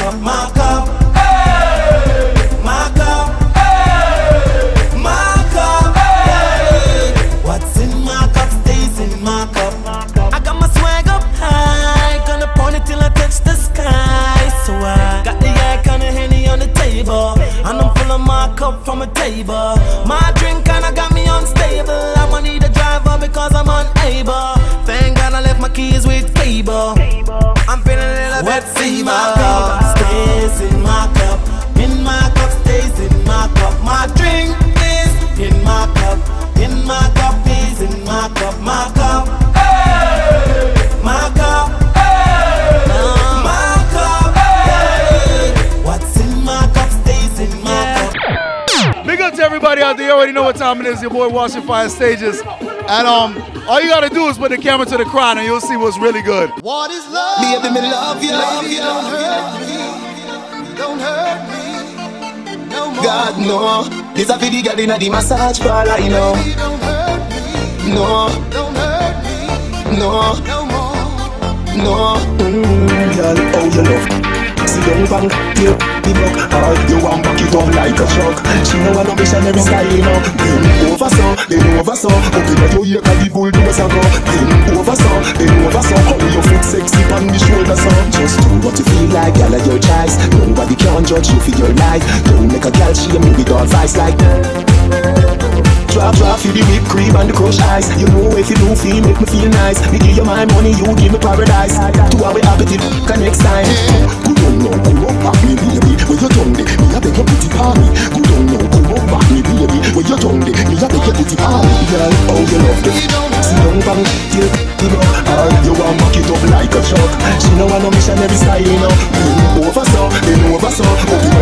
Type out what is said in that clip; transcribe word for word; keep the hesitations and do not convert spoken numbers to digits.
cup, my cup. Hey, my cup. Hey, my cup. Hey, what's in my cup stays in my cup. I got my swag up high, gonna point it till I touch the sky. So I got the yak on the Henny on the table, and I'm full of my cup from a table. My drink kinda got me unstable. I'ma need a driver because I'm unable. Thank God I left my keys with cable. I'm feeling a little bit What's in fever. my cup Stays in my cup. In my cup stays in my cup. My drink is in my cup. In my cup is in my cup. My cup. Hey, my cup. Hey, uh, my cup. Hey, what's in my cup stays in my cup. Big up to everybody out there. You already know what time it is. Your boy Washington Fire Stages. And um, all you gotta do is put the camera to the crowd and you'll see what's really good. What is love? Baby, me love you, love you, Don't hurt me. Don't hurt me. No more. God, no. This a video girl inna the massage parlor, you know. Baby, don't hurt me. No, Don't hurt me. no, No more. no. Mmm, girl, oh you love. See young bank, you the block. Or you want back it up like a truck. She know I no missionary style, you know. Bend over so, bend over so. Open up your ear 'cause the bulldozer go. Bend over so, bend over so. Hold your foot sexy on the shoulder so. Just do what you feel like, girl, at your choice. Nobody can judge you for your life. Don't make a girl shame you with advice like drop, drop for the whipped cream and the crushed ice. You know if you do feel, make me feel nice. Me give you my money, you give me paradise. To our appetite, can next time. Good on no, go up back me baby. Where you done there, me a beg you put it on me. Good on no, go up back me baby. Where you done there, me a beg you put it on me. Girl, oh you love it. See young bang, till the block. Or you want back it up like a truck. She know I no missionary style, you know. Bend over so, bend over so. Open